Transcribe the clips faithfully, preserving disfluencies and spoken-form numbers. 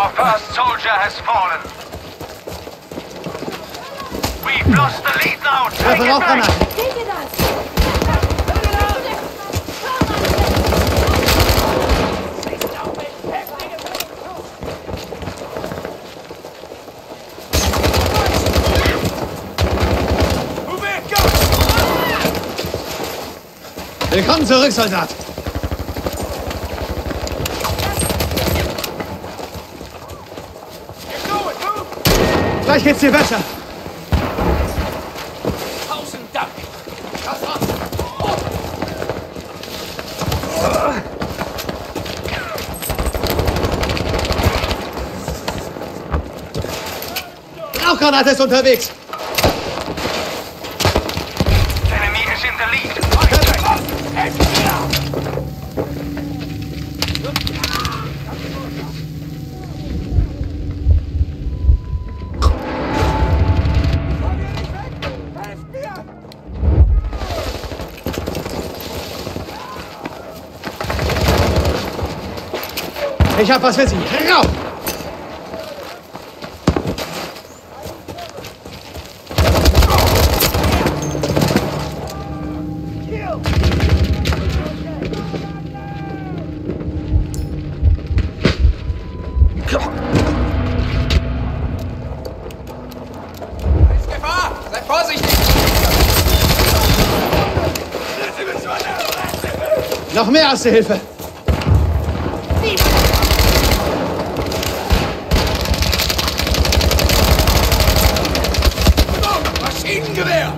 Our first soldier has fallen. We've lost the lead now. Take it back. Willkommen zurück, Soldat. Gleich geht's dir besser. Tausend Dank. Rauchgranate ist unterwegs. Enemy is in the lead. Ich hab was für Sie. Rauf! Gefahr! Sei vorsichtig! Noch mehr Erste Hilfe! Maschinengewehr!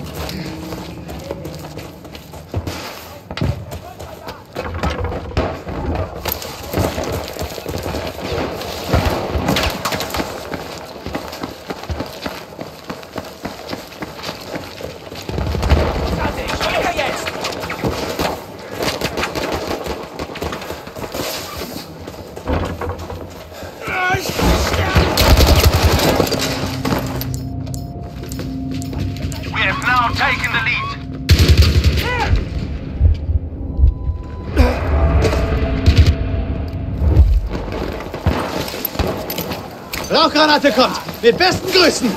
We have now taken the lead. Rauchgranate kommt! Mit besten Grüßen!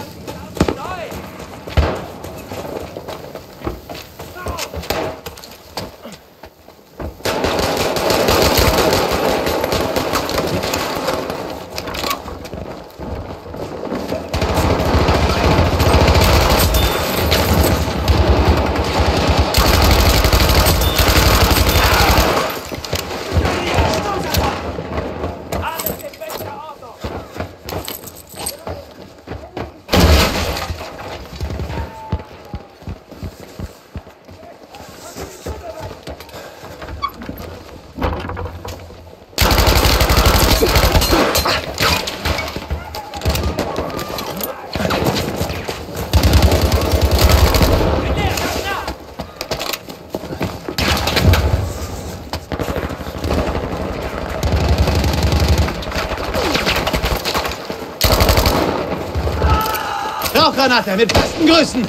Rauchgranate mit besten Grüßen!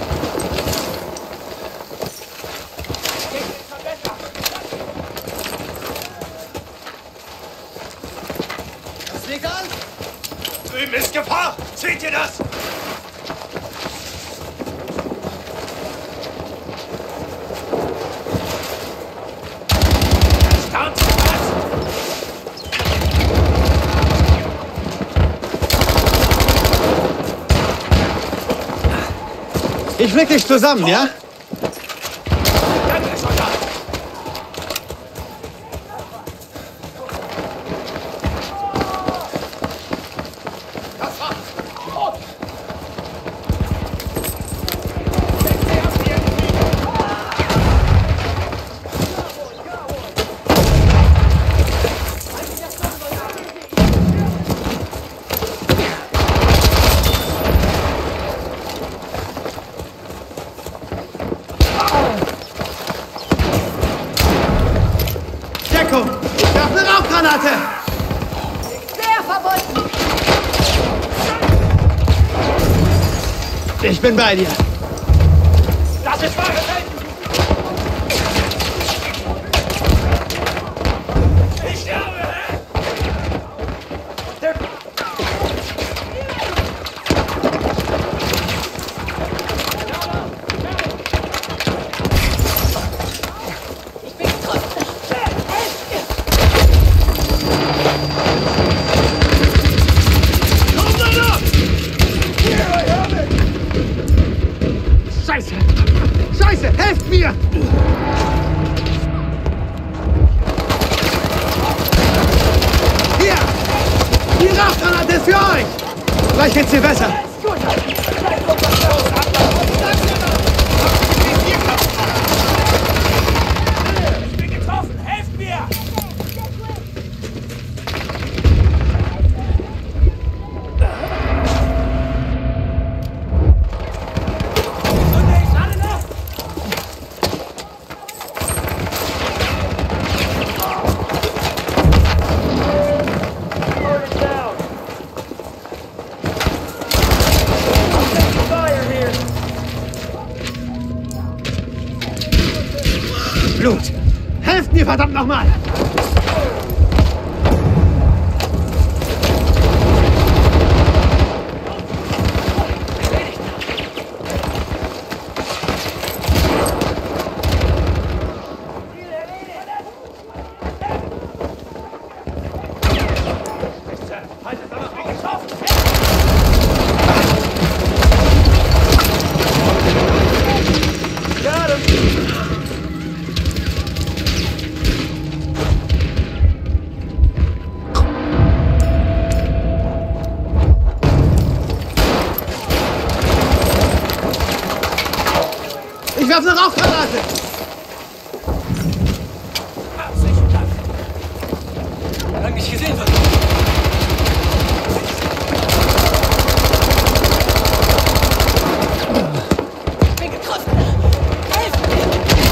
Das liegt an! Drüben ist Gefahr! Seht ihr das? Start! Ich flick dich zusammen, ja? Danke, Soldat! Das war's! Rot! Deckung! Ich werfe eine Rauchgranate! Sehr verbunden! Ich bin bei dir. Das ist wahre Welt! Ich sterbe! Gleich geht's dir besser. Ich bin getroffen! Helft mir! Blut! Helft mir, verdammt nochmal! Ich werfe eine Rauchgranate! Lang nicht gesehen wird. Ich bin getroffen! Helft mir!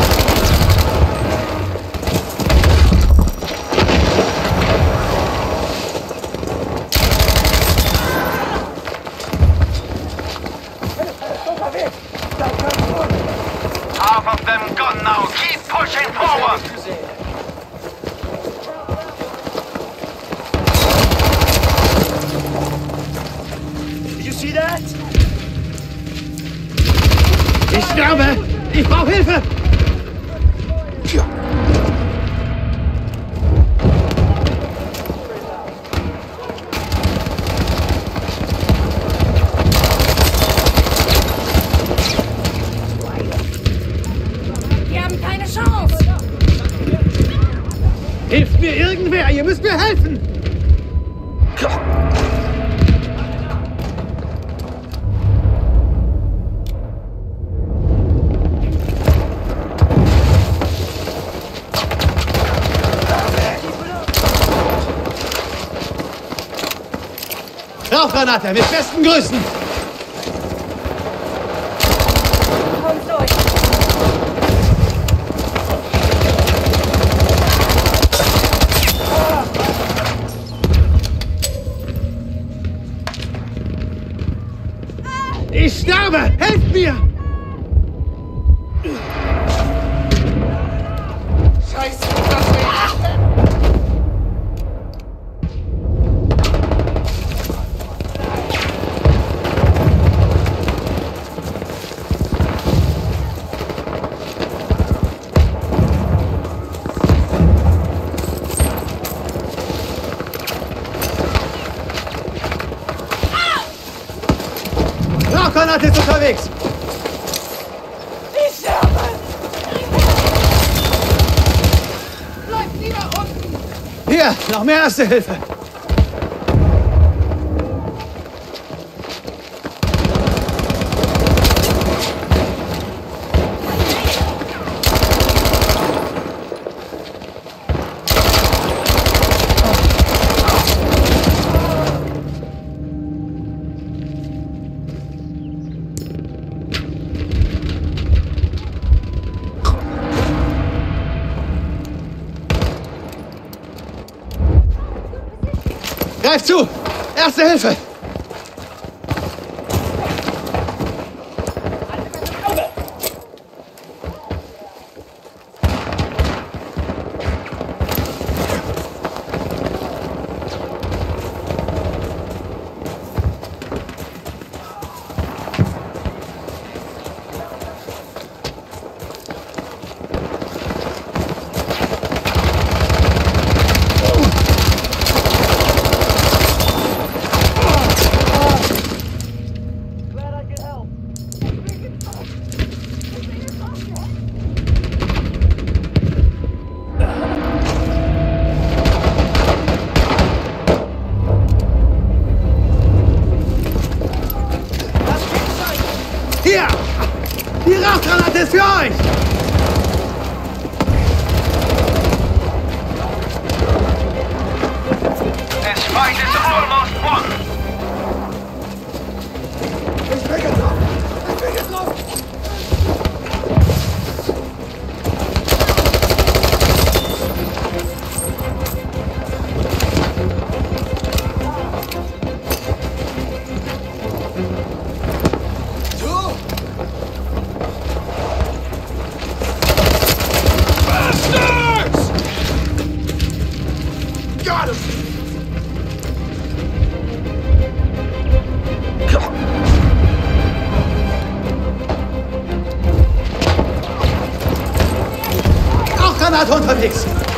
Half of them gone now. Keep pushing forward. Did you see that? Ich sterbe! Ich brauche Hilfe! Wir haben keine Chance. Hilft mir irgendwer! Ihr müsst mir helfen! Rauchgranate mit besten Grüßen! Kommt durch. Ich sterbe! Helft mir! Scheiße, das will Rauchgranate ist unterwegs! Ich sterbe. Bleibt lieber unten. Hier, noch mehr Erste Hilfe! Greif zu! Erste Hilfe! für euch! This fight is almost won. Ich bin getroffen! Ich bin getroffen! Du! Bastards! Got him! Auch Granate unterwegs!